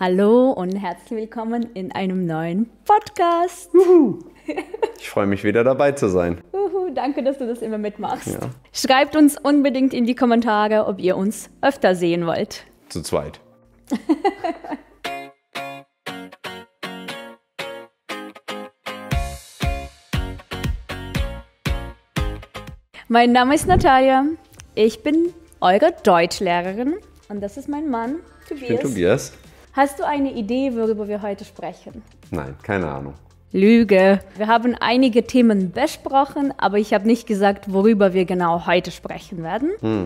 Hallo und herzlich willkommen in einem neuen Podcast. Ich freue mich wieder dabei zu sein. Danke, dass du das immer mitmachst. Ja. Schreibt uns unbedingt in die Kommentare, ob ihr uns öfter sehen wollt. Zu zweit. Mein Name ist Natalia. Ich bin eure Deutschlehrerin und das ist mein Mann, Tobias. Ich bin Tobias. Hast du eine Idee, worüber wir heute sprechen? Nein, keine Ahnung. Lüge. Wir haben einige Themen besprochen, aber ich habe nicht gesagt, worüber wir genau heute sprechen werden.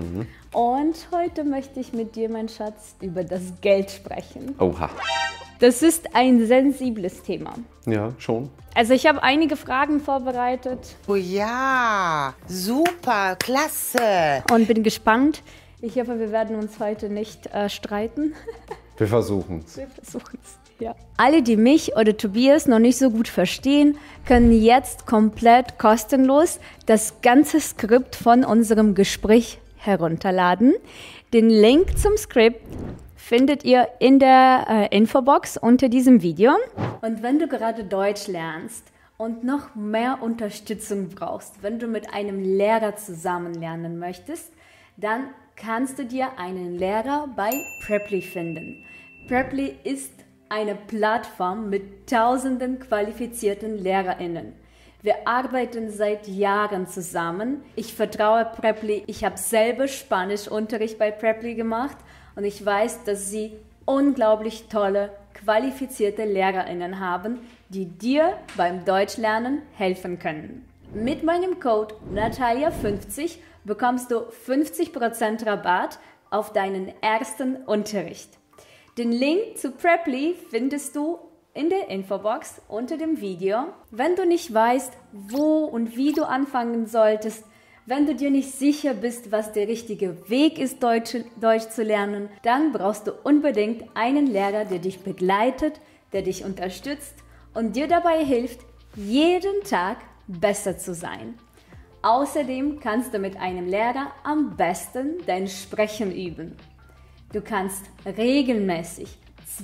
Und heute möchte ich mit dir, mein Schatz, über das Geld sprechen. Oha. Das ist ein sensibles Thema. Ja, schon. Also ich habe einige Fragen vorbereitet. Oh ja, super, klasse. Und bin gespannt. Ich hoffe, wir werden uns heute nicht streiten. Wir versuchen es. Wir versuchen es. Ja. Alle, die mich oder Tobias noch nicht so gut verstehen, können jetzt komplett kostenlos das ganze Skript von unserem Gespräch herunterladen. Den Link zum Skript findet ihr in der Infobox unter diesem Video. Und wenn du gerade Deutsch lernst und noch mehr Unterstützung brauchst, wenn du mit einem Lehrer zusammen lernen möchtest, dann kannst du dir einen Lehrer bei Preply finden. Preply ist eine Plattform mit tausenden qualifizierten LehrerInnen. Wir arbeiten seit Jahren zusammen. Ich vertraue Preply. Ich habe selber Spanischunterricht bei Preply gemacht und ich weiß, dass sie unglaublich tolle, qualifizierte LehrerInnen haben, die dir beim Deutschlernen helfen können. Mit meinem Code Natalia50 bekommst du 50% Rabatt auf deinen ersten Unterricht. Den Link zu Preply findest du in der Infobox unter dem Video. Wenn du nicht weißt, wo und wie du anfangen solltest, wenn du dir nicht sicher bist, was der richtige Weg ist, Deutsch zu lernen, dann brauchst du unbedingt einen Lehrer, der dich begleitet, der dich unterstützt und dir dabei hilft, jeden Tag besser zu sein. Außerdem kannst du mit einem Lehrer am besten dein Sprechen üben. Du kannst regelmäßig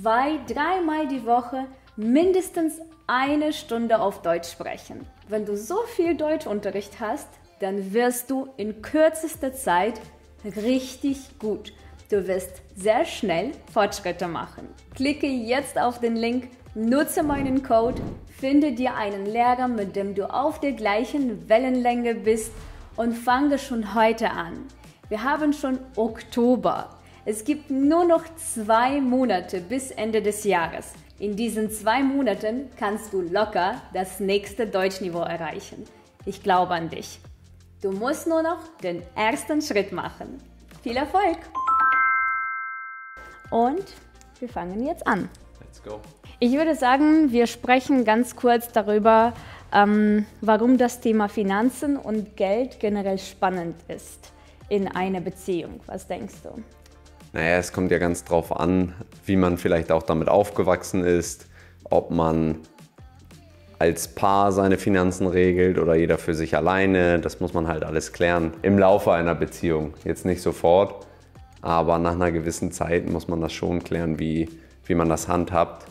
2-3 Mal die Woche mindestens 1 Stunde auf Deutsch sprechen. Wenn du so viel Deutschunterricht hast, dann wirst du in kürzester Zeit richtig gut. Du wirst sehr schnell Fortschritte machen. Klicke jetzt auf den Link, nutze meinen Code, finde dir einen Lehrer, mit dem du auf der gleichen Wellenlänge bist und fange schon heute an. Wir haben schon Oktober. Es gibt nur noch 2 Monate bis Ende des Jahres. In diesen 2 Monaten kannst du locker das nächste Deutschniveau erreichen. Ich glaube an dich. Du musst nur noch den ersten Schritt machen. Viel Erfolg! Und wir fangen jetzt an. Let's go. Ich würde sagen, wir sprechen ganz kurz darüber, warum das Thema Finanzen und Geld generell spannend ist in einer Beziehung. Was denkst du? Naja, es kommt ja ganz drauf an, wie man vielleicht auch damit aufgewachsen ist, ob man als Paar seine Finanzen regelt oder jeder für sich alleine. Das muss man halt alles klären im Laufe einer Beziehung. Jetzt nicht sofort, aber nach einer gewissen Zeit muss man das schon klären, wie man das handhabt.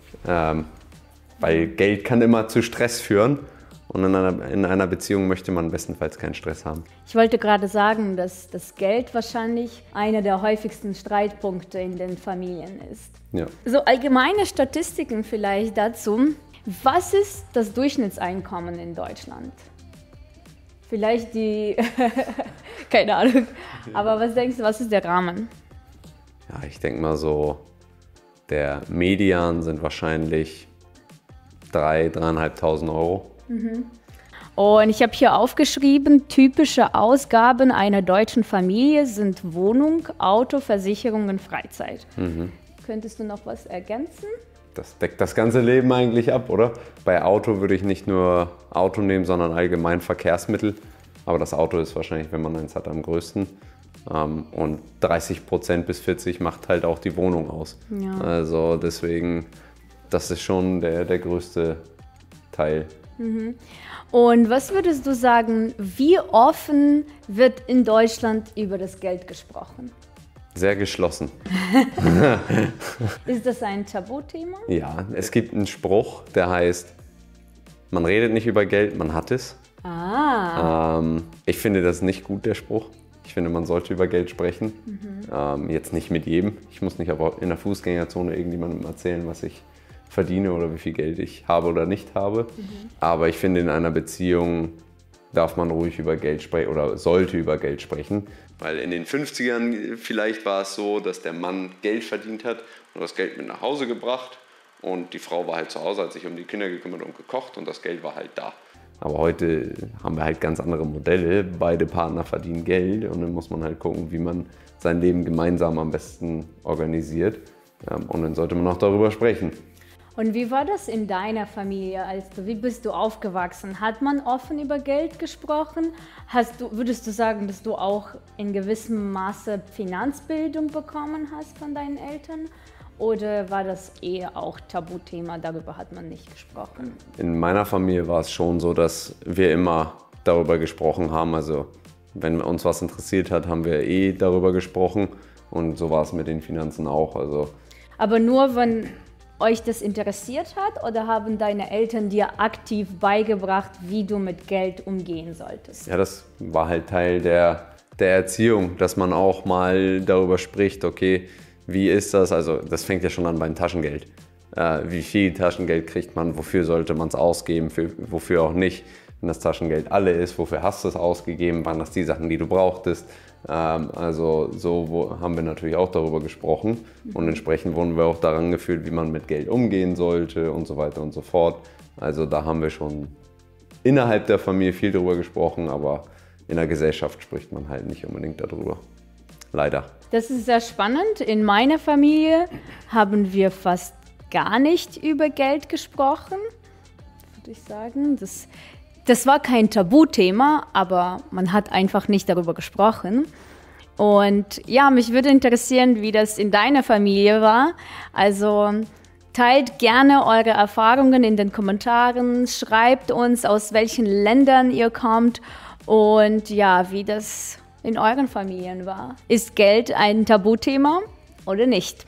Weil Geld kann immer zu Stress führen. Und in einer Beziehung möchte man bestenfalls keinen Stress haben. Ich wollte gerade sagen, dass das Geld wahrscheinlich einer der häufigsten Streitpunkte in den Familien ist. Ja. So allgemeine Statistiken vielleicht dazu. Was ist das Durchschnittseinkommen in Deutschland? Vielleicht die, keine Ahnung, aber was denkst du, was ist der Rahmen? Ja, ich denke mal so, der Median sind wahrscheinlich 3.000 Euro. Und ich habe hier aufgeschrieben, typische Ausgaben einer deutschen Familie sind Wohnung, Auto, Versicherung und Freizeit. Könntest du noch was ergänzen? Das deckt das ganze Leben eigentlich ab, oder? Bei Auto würde ich nicht nur Auto nehmen, sondern allgemein Verkehrsmittel. Aber das Auto ist wahrscheinlich, wenn man eins hat, am größten. Und 30% bis 40% macht halt auch die Wohnung aus. Ja. Also deswegen, das ist schon der größte Teil. Und was würdest du sagen, wie offen wird in Deutschland über das Geld gesprochen? Sehr geschlossen. Ist das ein Tabuthema? Ja, es gibt einen Spruch, der heißt, man redet nicht über Geld, man hat es. Ich finde das nicht gut, der Spruch. Ich finde, man sollte über Geld sprechen. Jetzt nicht mit jedem. Ich muss nicht aber in der Fußgängerzone irgendjemandem erzählen, was ich verdiene oder wie viel Geld ich habe oder nicht habe. Aber ich finde, in einer Beziehung darf man ruhig über Geld sprechen oder sollte über Geld sprechen. Weil in den 50ern vielleicht war es so, dass der Mann Geld verdient hat und das Geld mit nach Hause gebracht. Und die Frau war halt zu Hause, hat sich um die Kinder gekümmert und gekocht und das Geld war halt da. Aber heute haben wir halt ganz andere Modelle. Beide Partner verdienen Geld und dann muss man halt gucken, wie man sein Leben gemeinsam am besten organisiert. Und dann sollte man auch darüber sprechen. Und wie war das in deiner Familie? Wie bist du aufgewachsen? Hat man offen über Geld gesprochen? Würdest du sagen, dass du auch in gewissem Maße Finanzbildung bekommen hast von deinen Eltern? Oder war das eher auch Tabuthema, darüber hat man nicht gesprochen? In meiner Familie war es schon so, dass wir immer darüber gesprochen haben. Also wenn uns was interessiert hat, haben wir darüber gesprochen. Und so war es mit den Finanzen auch. Also. Aber nur, wenn euch das interessiert hat, oder haben deine Eltern dir aktiv beigebracht, wie du mit Geld umgehen solltest? Ja, das war halt Teil der Erziehung, dass man auch mal darüber spricht, okay, wie ist das? Also das fängt ja schon an beim Taschengeld. Wie viel Taschengeld kriegt man? Wofür sollte man es ausgeben? Wofür auch nicht? Wenn das Taschengeld alle ist, wofür hast du es ausgegeben? Waren das die Sachen, die du brauchtest? Also so haben wir natürlich auch darüber gesprochen. Und entsprechend wurden wir auch daran geführt, wie man mit Geld umgehen sollte und so weiter und so fort. Also da haben wir schon innerhalb der Familie viel darüber gesprochen, aber in der Gesellschaft spricht man halt nicht unbedingt darüber. Leider. Das ist sehr spannend. In meiner Familie haben wir fast gar nicht über Geld gesprochen, würde ich sagen. Das war kein Tabuthema, aber man hat einfach nicht darüber gesprochen. Und ja, mich würde interessieren, wie das in deiner Familie war. Also teilt gerne eure Erfahrungen in den Kommentaren, schreibt uns, aus welchen Ländern ihr kommt und ja, wie das in euren Familien war. Ist Geld ein Tabuthema oder nicht?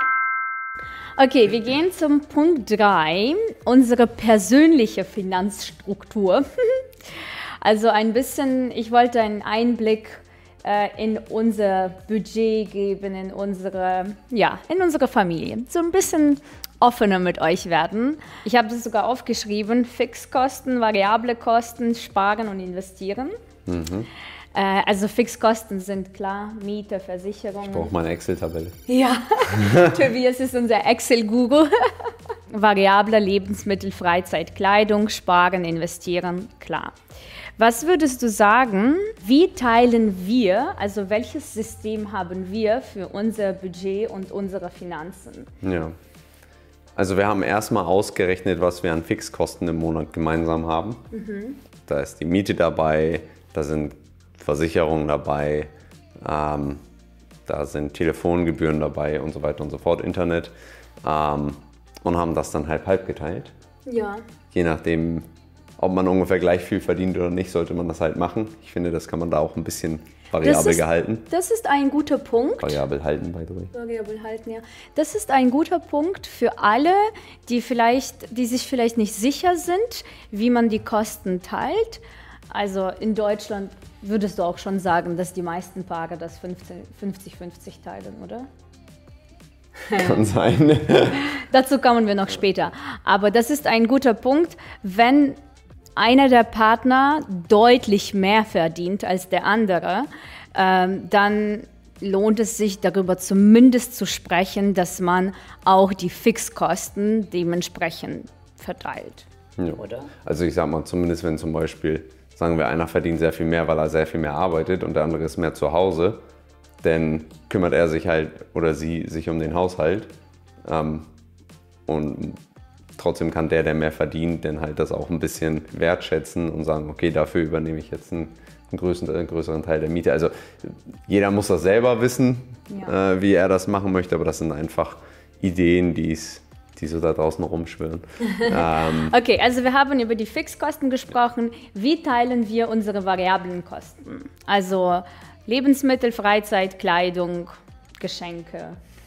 Okay, wir gehen zum Punkt 3, unsere persönliche Finanzstruktur. Also ein bisschen, ich wollte einen Einblick in unser Budget geben, in unsere Familie. So ein bisschen offener mit euch werden. Ich habe das sogar aufgeschrieben, Fixkosten, variable Kosten, sparen und investieren. Also Fixkosten sind klar, Miete, Versicherungen. Ich brauche meine Excel-Tabelle. Ja, Tobias ist unser Excel-Guru. Variable Lebensmittel, Freizeit, Kleidung, sparen, investieren, klar. Was würdest du sagen, wie teilen wir, also welches System haben wir für unser Budget und unsere Finanzen? Ja, also wir haben erstmal ausgerechnet, was wir an Fixkosten im Monat gemeinsam haben. Da ist die Miete dabei, da sind Versicherungen dabei, da sind Telefongebühren dabei und so weiter und so fort, Internet. Und haben das dann halb geteilt. Ja. Je nachdem, ob man ungefähr gleich viel verdient oder nicht, sollte man das halt machen. Ich finde, das kann man da auch ein bisschen variabel gehalten. Das ist ein guter Punkt. Variabel halten, by the way. Variabel halten, ja. Das ist ein guter Punkt für alle, die sich vielleicht nicht sicher sind, wie man die Kosten teilt. Also in Deutschland würdest du auch schon sagen, dass die meisten Paare das 50-50 teilen, oder? Kann sein. Dazu kommen wir noch später. Aber das ist ein guter Punkt, wenn einer der Partner deutlich mehr verdient als der andere, dann lohnt es sich darüber zumindest zu sprechen, dass man auch die Fixkosten dementsprechend verteilt. Ja. Oder? Also ich sag mal, zumindest wenn zum Beispiel, sagen wir, einer verdient sehr viel mehr, weil er sehr viel mehr arbeitet und der andere ist mehr zu Hause, dann kümmert er sich halt oder sie sich um den Haushalt und trotzdem kann der mehr verdient, dann halt das auch ein bisschen wertschätzen und sagen, okay, dafür übernehme ich jetzt einen größeren Teil der Miete. Also jeder muss das selber wissen, ja, wie er das machen möchte, aber das sind einfach Ideen, die so da draußen rumschwirren. Okay, also wir haben über die Fixkosten gesprochen. Wie teilen wir unsere variablen Kosten? Also Lebensmittel, Freizeit, Kleidung, Geschenke.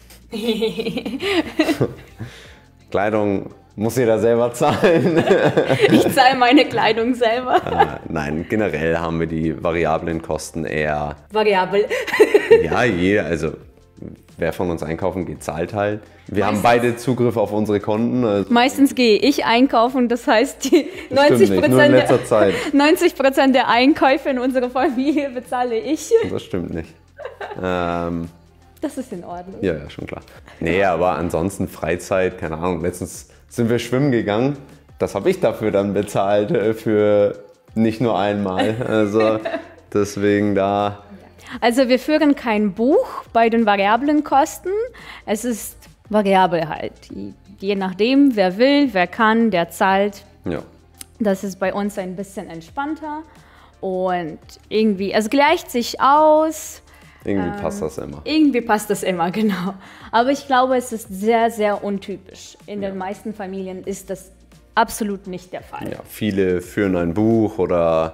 Kleidung muss jeder selber zahlen. Ich zahle meine Kleidung selber. Nein, generell haben wir die variablen Kosten eher. Variabel. Ja, also wer von uns einkaufen geht, zahlt halt. Wir haben beide Zugriff auf unsere Konten. Also Meistens gehe ich einkaufen, das heißt, die das stimmt nicht, nur in letzter Zeit. 90% der Einkäufe in unserer Familie bezahle ich. Das stimmt nicht. Das ist in Ordnung. Ja, schon klar. Nee, aber ansonsten Freizeit, keine Ahnung. Letztens sind wir schwimmen gegangen. Das habe ich dafür dann bezahlt, für nicht nur einmal. Also deswegen da. Also wir führen kein Buch bei den variablen Kosten. Es ist variabel halt. Je nachdem, wer will, wer kann, der zahlt. Ja. Das ist bei uns ein bisschen entspannter. Und irgendwie, es gleicht sich aus. Irgendwie passt das immer. Irgendwie passt das immer, genau. Aber ich glaube, es ist sehr, sehr untypisch. In den meisten Familien ist das absolut nicht der Fall. Ja, viele führen ein Buch oder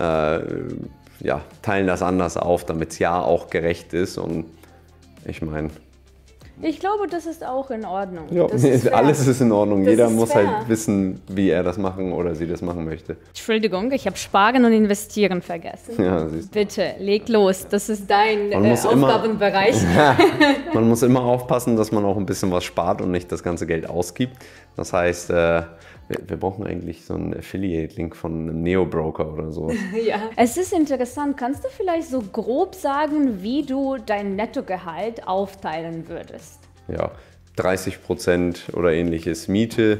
teilen das anders auf, damit es ja auch gerecht ist. Und ich meine, ich glaube, das ist auch in Ordnung. ja, Das ist fair. alles ist in Ordnung. Das Jeder ist muss fair. halt wissen, wie er das machen oder sie das machen möchte. Entschuldigung, ich habe Sparen und Investieren vergessen. Ja, siehst Bitte, leg los. Das ist dein Man muss immer- Aufgabenbereich. du. Man muss immer aufpassen, dass man auch ein bisschen was spart und nicht das ganze Geld ausgibt. Das heißt, wir brauchen eigentlich so einen Affiliate-Link von einem Neo-Broker oder so. Ja. Es ist interessant. Kannst du vielleicht so grob sagen, wie du dein Nettogehalt aufteilen würdest? Ja, 30% oder ähnliches Miete.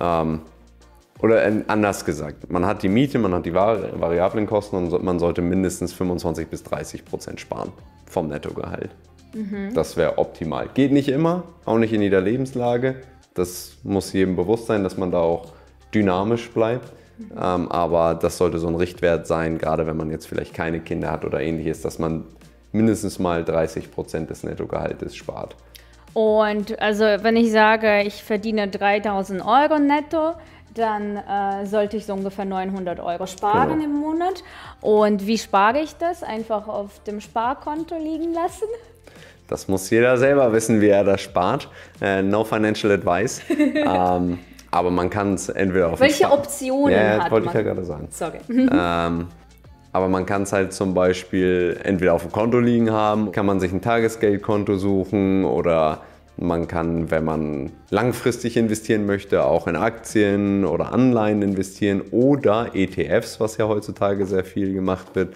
Anders gesagt, man hat die Miete, man hat die variablen Kosten und man sollte mindestens 25-30% sparen vom Nettogehalt. Das wäre optimal. Geht nicht immer, auch nicht in jeder Lebenslage. Das muss jedem bewusst sein, dass man da auch dynamisch bleibt. Aber das sollte so ein Richtwert sein, gerade wenn man jetzt vielleicht keine Kinder hat oder ähnliches, dass man mindestens mal 30% des Nettogehaltes spart. Und also wenn ich sage, ich verdiene 3.000 Euro netto, dann sollte ich so ungefähr 900 Euro sparen Genau. im Monat. Und wie spare ich das? Einfach auf dem Sparkonto liegen lassen? Das muss jeder selber wissen, wie er das spart. No financial advice. Aber man kann es entweder auf Welche Optionen ja, hat wollte man? ich ja gerade sagen. Sorry. Aber man kann es halt zum Beispiel entweder auf dem Konto liegen haben, kann man sich ein Tagesgeldkonto suchen oder man kann, wenn man langfristig investieren möchte, auch in Aktien oder Anleihen investieren oder ETFs, was ja heutzutage sehr viel gemacht wird.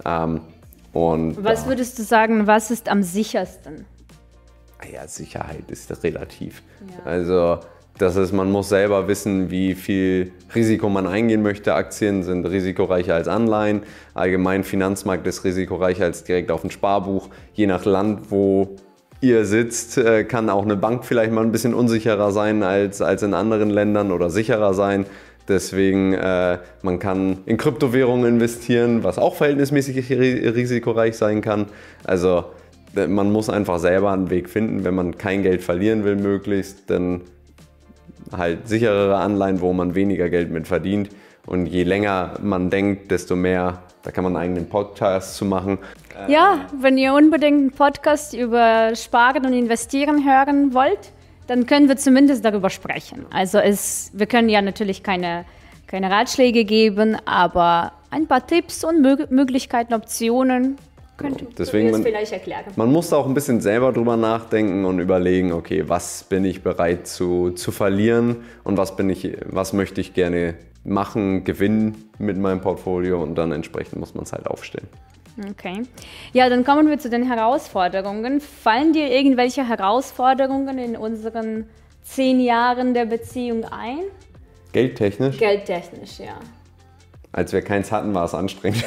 Was würdest du sagen, was ist am sichersten? Ja, Sicherheit ist relativ. Ja. Also man muss selber wissen, wie viel Risiko man eingehen möchte. Aktien sind risikoreicher als Anleihen. Allgemein Finanzmarkt ist risikoreicher als direkt auf ein Sparbuch. Je nach Land, wo ihr sitzt, kann auch eine Bank vielleicht mal ein bisschen unsicherer sein als in anderen Ländern oder sicherer sein. Deswegen, man kann in Kryptowährungen investieren, was auch verhältnismäßig risikoreich sein kann. Also man muss einfach selber einen Weg finden, wenn man kein Geld verlieren will möglichst, dann halt sicherere Anleihen, wo man weniger Geld mit verdient. Und je länger man denkt, desto mehr, da kann man einen eigenen Podcast zu machen. Ja, wenn ihr unbedingt einen Podcast über Sparen und Investieren hören wollt, dann können wir zumindest darüber sprechen. Also wir können ja natürlich keine Ratschläge geben, aber ein paar Tipps und Möglichkeiten, Optionen könnten wir es vielleicht erklären. Man muss da auch ein bisschen selber drüber nachdenken und überlegen, okay, was bin ich bereit zu verlieren und was möchte ich gerne machen, gewinnen mit meinem Portfolio und dann entsprechend muss man es halt aufstellen. Okay. Ja, dann kommen wir zu den Herausforderungen. Fallen dir irgendwelche Herausforderungen in unseren 10 Jahren der Beziehung ein? Geldtechnisch? Geldtechnisch, ja. Als wir keins hatten, war es anstrengend.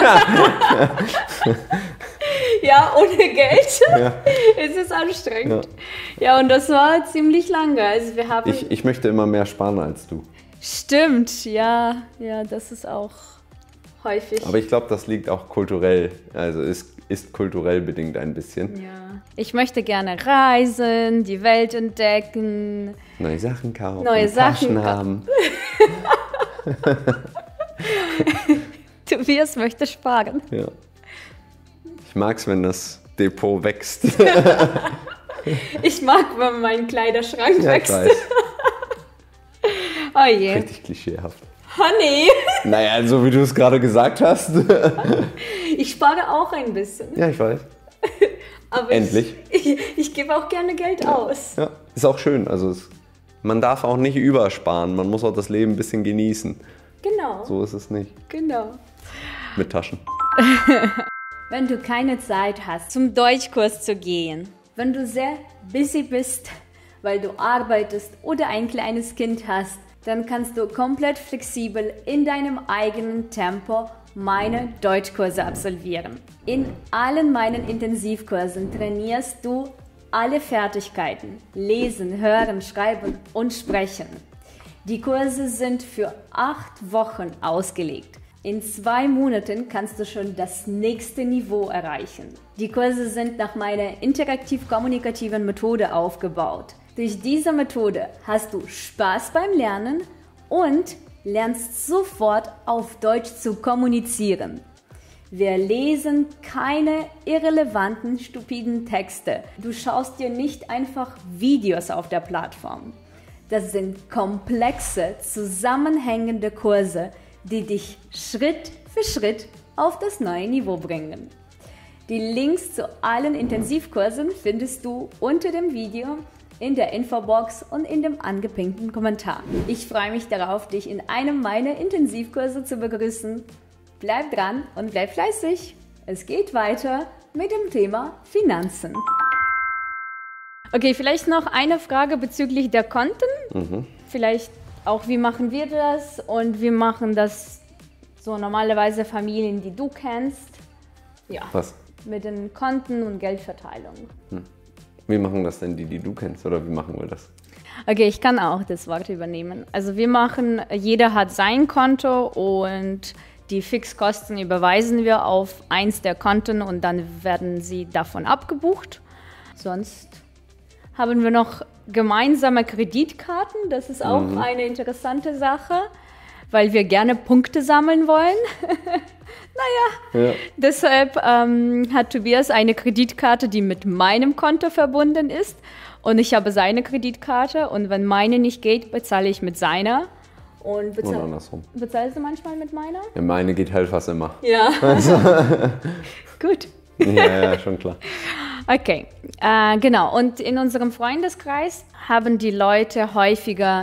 Ja, ohne Geld ist es anstrengend. Ja, und das war ziemlich lange. Also wir haben Ich möchte immer mehr sparen als du. Stimmt, ja, das ist auch häufig. Aber ich glaube, das liegt auch kulturell, also ist kulturell bedingt ein bisschen. Ja. Ich möchte gerne reisen, die Welt entdecken. Neue Sachen kaufen, Neue Sachen Taschen haben. Tobias möchte sparen. Ja. Ich mag es, wenn das Depot wächst. Ich mag, wenn mein Kleiderschrank Ja, ich wächst. weiß. Oh je. Richtig klischeehaft. Honey, Naja, so wie du es gerade gesagt hast. ich spare auch ein bisschen. Ja, ich weiß. Aber Endlich. Ich gebe auch gerne Geld aus. Ja, ist auch schön. Also man darf auch nicht übersparen. Man muss auch das Leben ein bisschen genießen. Genau. So ist es nicht. Genau. Mit Taschen. Wenn du keine Zeit hast, zum Deutschkurs zu gehen, wenn du sehr busy bist, weil du arbeitest oder ein kleines Kind hast, dann kannst du komplett flexibel in deinem eigenen Tempo meine Deutschkurse absolvieren. In allen meinen Intensivkursen trainierst du alle Fertigkeiten: Lesen, Hören, Schreiben und Sprechen. Die Kurse sind für 8 Wochen ausgelegt. In 2 Monaten kannst du schon das nächste Niveau erreichen. Die Kurse sind nach meiner interaktiv-kommunikativen Methode aufgebaut. Durch diese Methode hast du Spaß beim Lernen und lernst sofort auf Deutsch zu kommunizieren. Wir lesen keine irrelevanten, stupiden Texte. Du schaust dir nicht einfach Videos auf der Plattform. Das sind komplexe, zusammenhängende Kurse, die dich Schritt für Schritt auf das neue Niveau bringen. Die Links zu allen Intensivkursen findest du unter dem Video, in der Infobox und in dem angepinkten Kommentar. Ich freue mich darauf, dich in einem meiner Intensivkurse zu begrüßen. Bleib dran und bleib fleißig. Es geht weiter mit dem Thema Finanzen. Okay, vielleicht noch eine Frage bezüglich der Konten. Vielleicht auch, wie machen wir das und wie machen das so normalerweise Familien, die du kennst. Ja, Was? mit den Konten und Geldverteilung. Wie machen das denn die du kennst? Oder wie machen wir das? Okay, ich kann auch das Wort übernehmen. Also wir machen, jeder hat sein Konto und die Fixkosten überweisen wir auf eins der Konten und dann werden sie davon abgebucht. Sonst haben wir noch gemeinsame Kreditkarten. Das ist auch eine interessante Sache, weil wir gerne Punkte sammeln wollen. Ja. Deshalb hat Tobias eine Kreditkarte, die mit meinem Konto verbunden ist. Und ich habe seine Kreditkarte. Und wenn meine nicht geht, bezahle ich mit seiner. Und Und andersrum. bezahlst du manchmal mit meiner? Ja, meine geht halt fast immer. Ja. Gut. Ja, schon klar. Okay, genau. Und in unserem Freundeskreis haben die Leute häufiger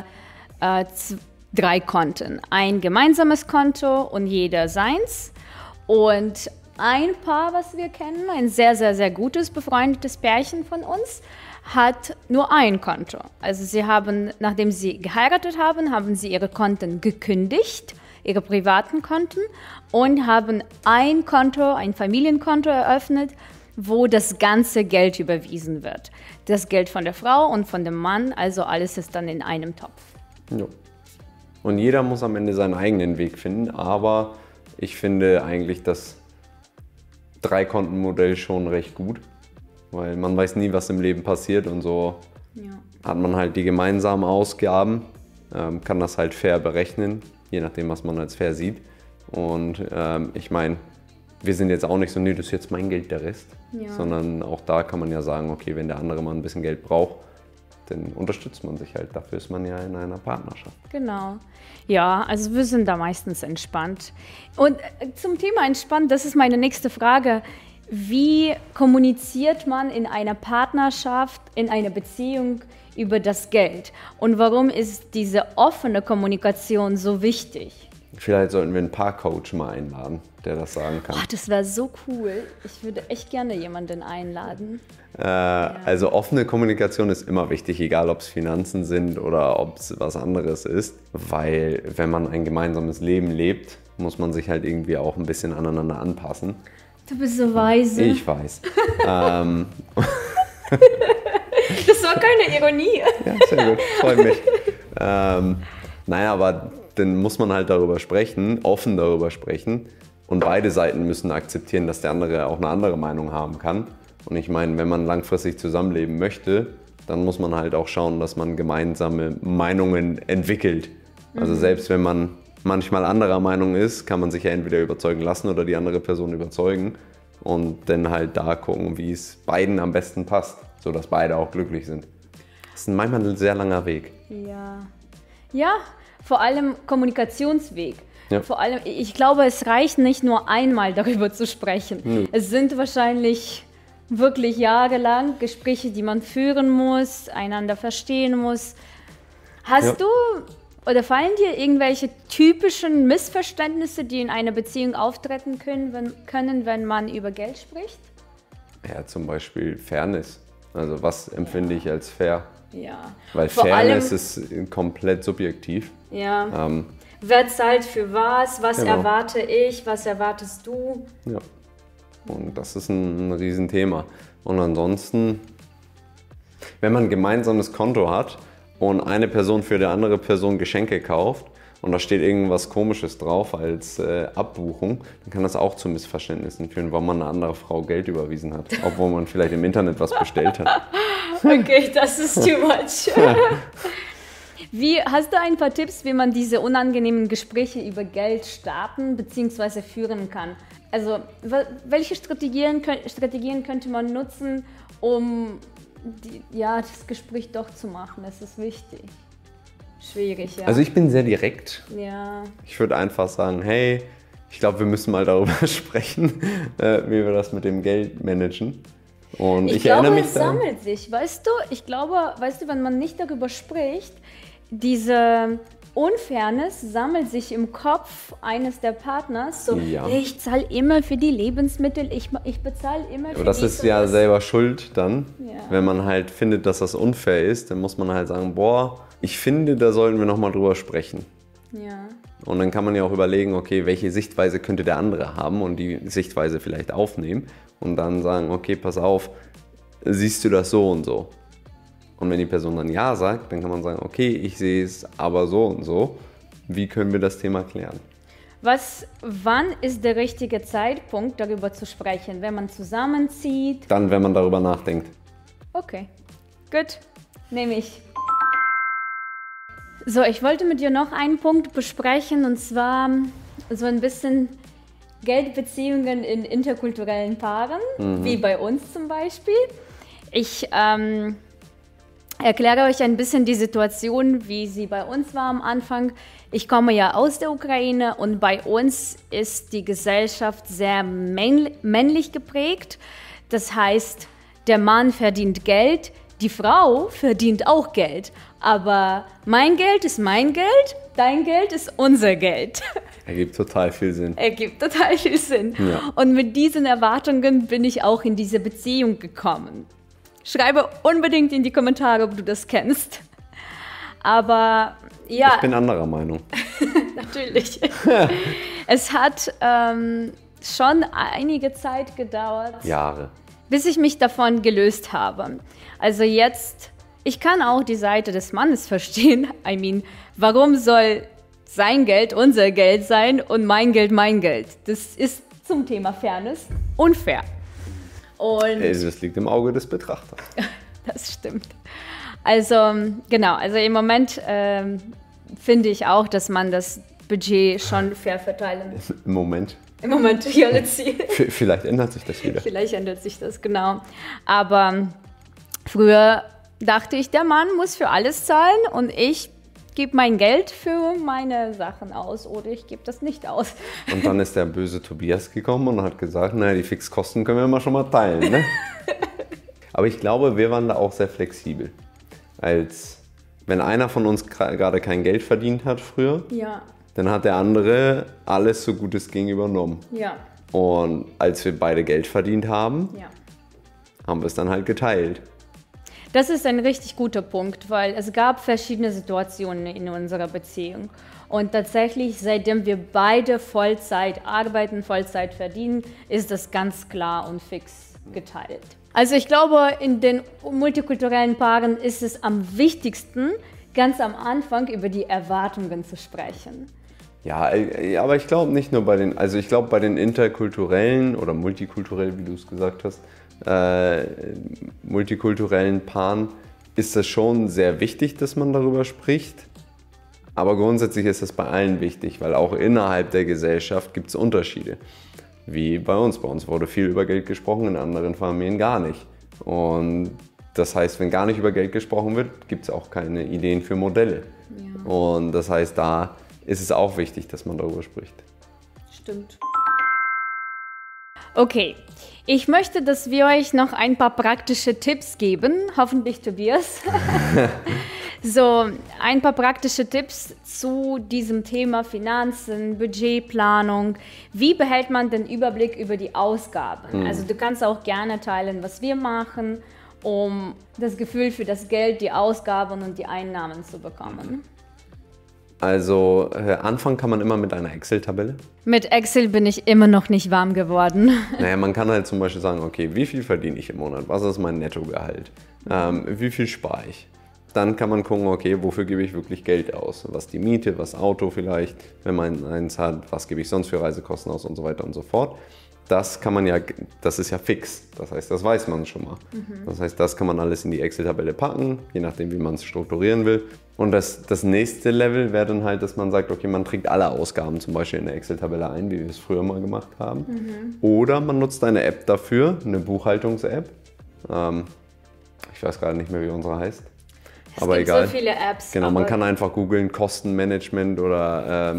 3 Konten. Ein gemeinsames Konto und jeder seins. Und ein Paar, was wir kennen, ein sehr, sehr, sehr gutes, befreundetes Pärchen von uns, hat nur ein Konto. Also sie haben, nachdem sie geheiratet haben, haben sie ihre Konten gekündigt, ihre privaten Konten, und haben ein Konto, ein Familienkonto eröffnet, wo das ganze Geld überwiesen wird. Das Geld von der Frau und von dem Mann, also alles ist dann in einem Topf. Ja. Und jeder muss am Ende seinen eigenen Weg finden, aber ich finde eigentlich das 3-Konten-Modell schon recht gut, weil man weiß nie, was im Leben passiert und so hat man halt die gemeinsamen Ausgaben, kann das halt fair berechnen, je nachdem, was man als fair sieht. Und ich meine, wir sind jetzt auch nicht so, nee, das ist jetzt mein Geld, der Rest, sondern auch da kann man ja sagen, okay, wenn der andere mal ein bisschen Geld braucht, dann unterstützt man sich halt. Dafür ist man ja in einer Partnerschaft. Genau. Ja, also wir sind da meistens entspannt. Und zum Thema entspannt, das ist meine nächste Frage. Wie kommuniziert man in einer Partnerschaft, in einer Beziehung über das Geld? Und warum ist diese offene Kommunikation so wichtig? Vielleicht sollten wir einen Paarcoach mal einladen, der das sagen kann. Oh, das wäre so cool. Ich würde echt gerne jemanden einladen. Also offene Kommunikation ist immer wichtig, egal ob es Finanzen sind oder ob es was anderes ist. Weil wenn man ein gemeinsames Leben lebt, muss man sich halt irgendwie auch ein bisschen aneinander anpassen. Du bist so weise. Ich weiß. Das war keine Ironie. Ja, sehr gut, freut mich. Naja, aber dann muss man halt darüber sprechen, offen darüber sprechen. Und beide Seiten müssen akzeptieren, dass der andere auch eine andere Meinung haben kann. Und ich meine, wenn man langfristig zusammenleben möchte, dann muss man halt auch schauen, dass man gemeinsame Meinungen entwickelt. Also selbst wenn man manchmal anderer Meinung ist, kann man sich ja entweder überzeugen lassen oder die andere Person überzeugen. und dann halt da gucken, wie es beiden am besten passt, sodass beide auch glücklich sind. Das ist manchmal ein sehr langer Weg. Ja, vor allem Kommunikationsweg. Ja. Vor allem, ich glaube, es reicht nicht nur einmal darüber zu sprechen. Es sind wahrscheinlich wirklich jahrelang Gespräche, die man führen muss, einander verstehen muss. Hast du oder fallen dir irgendwelche typischen Missverständnisse, die in einer Beziehung auftreten können, wenn man über Geld spricht? Ja, zum Beispiel Fairness. Also was empfinde ich als fair? Ja. Weil Vor Fairness allem, ist komplett subjektiv. ja. Wer zahlt für was? Was Genau. erwarte ich? Was erwartest du? Ja. Und das ist ein Riesenthema. Und ansonsten, wenn man ein gemeinsames Konto hat und eine Person für die andere Person Geschenke kauft und da steht irgendwas Komisches drauf als Abbuchung, dann kann das auch zu Missverständnissen führen, warum man einer anderen Frau Geld überwiesen hat, obwohl man vielleicht im Internet was bestellt hat. Okay, das ist too much. Hast du ein paar Tipps, wie man diese unangenehmen Gespräche über Geld starten bzw. führen kann? Also, welche Strategien könnte man nutzen, um das Gespräch doch zu machen? Das ist wichtig. Schwierig, ja. Also ich bin sehr direkt. Ja. Ich würde einfach sagen, hey, ich glaube, wir müssen mal darüber sprechen, wie wir das mit dem Geld managen. Und ich erinnere mich es sammelt sich, weißt du? Ich glaube, wenn man nicht darüber spricht, diese Unfairness sammelt sich im Kopf eines der Partners. So, ich zahle immer für die Lebensmittel, ich bezahle immer für Aber das ist ja selber schuld dann. Ja. Wenn man halt findet, dass das unfair ist, dann muss man halt sagen, boah, ich finde, da sollten wir nochmal drüber sprechen. Ja. Und dann kann man ja auch überlegen, okay, welche Sichtweise könnte der andere haben und die Sichtweise vielleicht aufnehmen und dann sagen, okay, pass auf, siehst du das so und so? Und wenn die Person dann ja sagt, dann kann man sagen, okay, ich sehe es aber so und so. Wie können wir das Thema klären? Wann ist der richtige Zeitpunkt, darüber zu sprechen? Wenn man zusammenzieht? Dann, wenn man darüber nachdenkt. Okay, gut, nehme ich. So, ich wollte mit dir noch einen Punkt besprechen, und zwar so ein bisschen Geldbeziehungen in interkulturellen Paaren, wie bei uns zum Beispiel. Ich erkläre euch ein bisschen die Situation, wie sie bei uns war am Anfang. Ich komme ja aus der Ukraine und bei uns ist die Gesellschaft sehr männlich geprägt. Das heißt, der Mann verdient Geld, die Frau verdient auch Geld. Aber mein Geld ist mein Geld, dein Geld ist unser Geld. Ergibt total viel Sinn. Ergibt total viel Sinn. Ja. Und mit diesen Erwartungen bin ich auch in diese Beziehung gekommen. Schreibe unbedingt in die Kommentare, ob du das kennst. Aber ja. Ich bin anderer Meinung. Natürlich. Es hat schon einige Zeit gedauert. Jahre. Bis ich mich davon gelöst habe. Also jetzt, ich kann auch die Seite des Mannes verstehen. Warum soll sein Geld unser Geld sein und mein Geld mein Geld? Das ist zum Thema Fairness unfair. Und Das liegt im Auge des Betrachters. das stimmt. Also genau, also im Moment finde ich auch, dass man das Budget schon fair verteilen muss. Im Moment. Im Moment, ja, let's see. Vielleicht ändert sich das wieder. Vielleicht ändert sich das, genau. Aber früher dachte ich, der Mann muss für alles zahlen und ich gebe mein Geld für meine Sachen aus oder ich gebe das nicht aus. Und dann ist der böse Tobias gekommen und hat gesagt, naja, die Fixkosten können wir mal schon mal teilen, ne? Aber ich glaube, wir waren da auch sehr flexibel. Als wenn einer von uns gerade kein Geld verdient hat früher, Ja, dann hat der andere alles so gut es ging übernommen. ja, Und als wir beide Geld verdient haben, ja. haben wir es dann halt geteilt. Das ist ein richtig guter Punkt, weil es gab verschiedene Situationen in unserer Beziehung. Und tatsächlich, seitdem wir beide Vollzeit arbeiten, Vollzeit verdienen, ist das ganz klar und fix geteilt. Also ich glaube, in den multikulturellen Paaren ist es am wichtigsten, ganz am Anfang über die Erwartungen zu sprechen. Ja, aber ich glaube nicht nur bei bei den interkulturellen oder multikulturell, wie du es gesagt hast, multikulturellen Paaren ist es schon sehr wichtig, dass man darüber spricht. Aber grundsätzlich ist es bei allen wichtig, weil auch innerhalb der Gesellschaft gibt es Unterschiede. wie bei uns. Bei uns wurde viel über Geld gesprochen, in anderen Familien gar nicht. Und das heißt, wenn gar nicht über Geld gesprochen wird, gibt es auch keine Ideen für Modelle. Ja. Und das heißt, da ist es auch wichtig, dass man darüber spricht. Stimmt. Okay, ich möchte, dass wir euch noch ein paar praktische Tipps geben, hoffentlich Tobias. So, ein paar praktische Tipps zu diesem Thema Finanzen, Budgetplanung. Wie behält man den Überblick über die Ausgaben? Also du kannst auch gerne teilen, was wir machen, um das Gefühl für das Geld, die Ausgaben und die Einnahmen zu bekommen. Also anfangen kann man immer mit einer Excel-Tabelle. Mit Excel bin ich immer noch nicht warm geworden. Naja, man kann halt zum Beispiel sagen, okay, wie viel verdiene ich im Monat? Was ist mein Nettogehalt? Wie viel spare ich? Dann kann man gucken, okay, wofür gebe ich wirklich Geld aus? Was die Miete, was Auto vielleicht, wenn man eins hat, was gebe ich sonst für Reisekosten aus und so weiter und so fort. Das kann man ja, das ist ja fix. Das heißt, das weiß man schon mal. Das heißt, das kann man alles in die Excel-Tabelle packen, je nachdem, wie man es strukturieren will. Und das nächste Level wäre dann halt, dass man sagt, okay, man trägt alle Ausgaben zum Beispiel in der Excel-Tabelle ein, wie wir es früher mal gemacht haben. Oder man nutzt eine App dafür, eine Buchhaltungs-App. Ich weiß gerade nicht mehr, wie unsere heißt. Es gibt so viele Apps. Genau, man kann einfach googeln, Kostenmanagement oder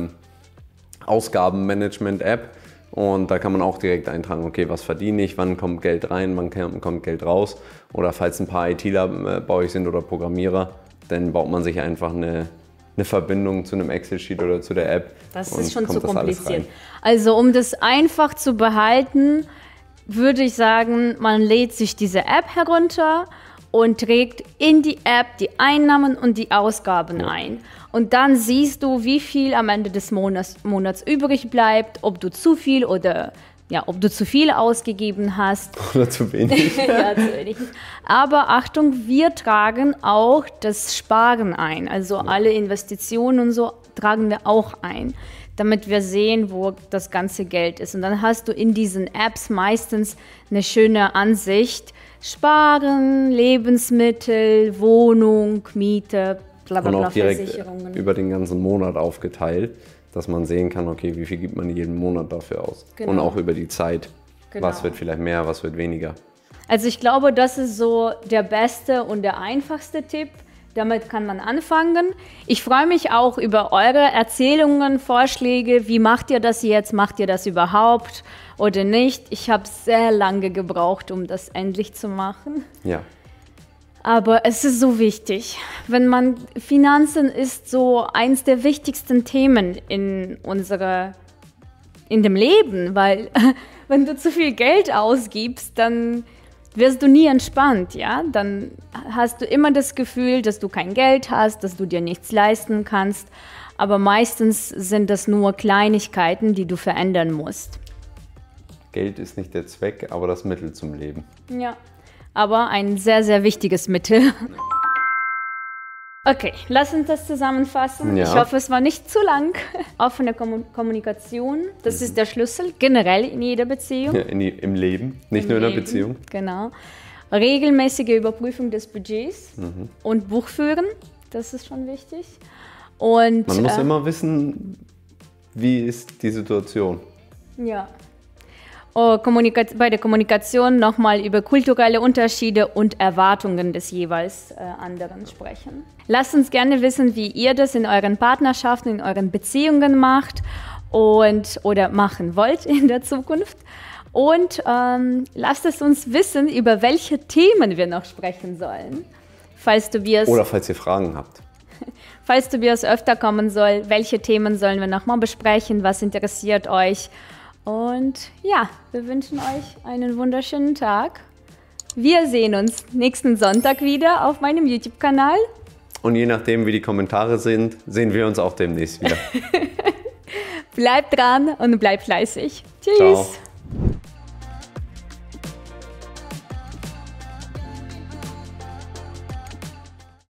Ausgabenmanagement-App. Und da kann man auch direkt eintragen, okay, was verdiene ich, wann kommt Geld rein, wann kommt Geld raus. Oder falls ein paar ITler bei euch sind oder Programmierer, dann baut man sich einfach eine Verbindung zu einem Excel-Sheet oder zu der App. Das ist schon zu kompliziert. Also um das einfach zu behalten, würde ich sagen, man lädt sich diese App herunter und trägt in die App die Einnahmen und die Ausgaben ein. Und dann siehst du, wie viel am Ende des Monats übrig bleibt, ob du zu viel oder ob du zu viel ausgegeben hast. Oder zu wenig. Ja, zu wenig. Aber Achtung, wir tragen auch das Sparen ein. Also alle Investitionen und so tragen wir auch ein, damit wir sehen, wo das ganze Geld ist. Und dann hast du in diesen Apps meistens eine schöne Ansicht. Sparen, Lebensmittel, Wohnung, Miete, blablabla, und auch direkt Versicherungen. Über den ganzen Monat aufgeteilt, dass man sehen kann, okay, wie viel gibt man jeden Monat dafür aus. Genau. Und auch über die Zeit. Genau. Was wird vielleicht mehr, was wird weniger. Also ich glaube, das ist so der beste und der einfachste Tipp. Damit kann man anfangen. Ich freue mich auch über eure Erzählungen, Vorschläge. Wie macht ihr das jetzt? Macht ihr das überhaupt oder nicht? Ich habe sehr lange gebraucht, um das endlich zu machen. Ja. Aber es ist so wichtig. Finanzen ist so eins der wichtigsten Themen in dem Leben, weil wenn du zu viel Geld ausgibst, dann wirst du nie entspannt, ja? Dann hast du immer das Gefühl, dass du kein Geld hast, dass du dir nichts leisten kannst. Aber meistens sind das nur Kleinigkeiten, die du verändern musst. Geld ist nicht der Zweck, aber das Mittel zum Leben. Ja, aber ein sehr, sehr wichtiges Mittel. Okay, lass uns das zusammenfassen. Ja. Ich hoffe, es war nicht zu lang. Offene Kommunikation, das ist der Schlüssel, generell in jeder Beziehung. Ja, im Leben, nicht nur in der Beziehung. Genau. Regelmäßige Überprüfung des Budgets und Buchführen, das ist schon wichtig. Und, man muss immer wissen, wie ist die Situation. Ja. Bei der Kommunikation nochmal über kulturelle Unterschiede und Erwartungen des jeweils anderen sprechen. Lasst uns gerne wissen, wie ihr das in euren Partnerschaften, in euren Beziehungen macht oder machen wollt in der Zukunft. Und lasst es uns wissen, über welche Themen wir noch sprechen sollen. Oder falls ihr Fragen habt. Falls Tobias öfter kommen soll, welche Themen sollen wir nochmal besprechen, was interessiert euch? Und ja, wir wünschen euch einen wunderschönen Tag. Wir sehen uns nächsten Sonntag wieder auf meinem YouTube-Kanal. Und je nachdem, wie die Kommentare sind, sehen wir uns auch demnächst wieder. Bleibt dran und bleibt fleißig. Tschüss. Ciao.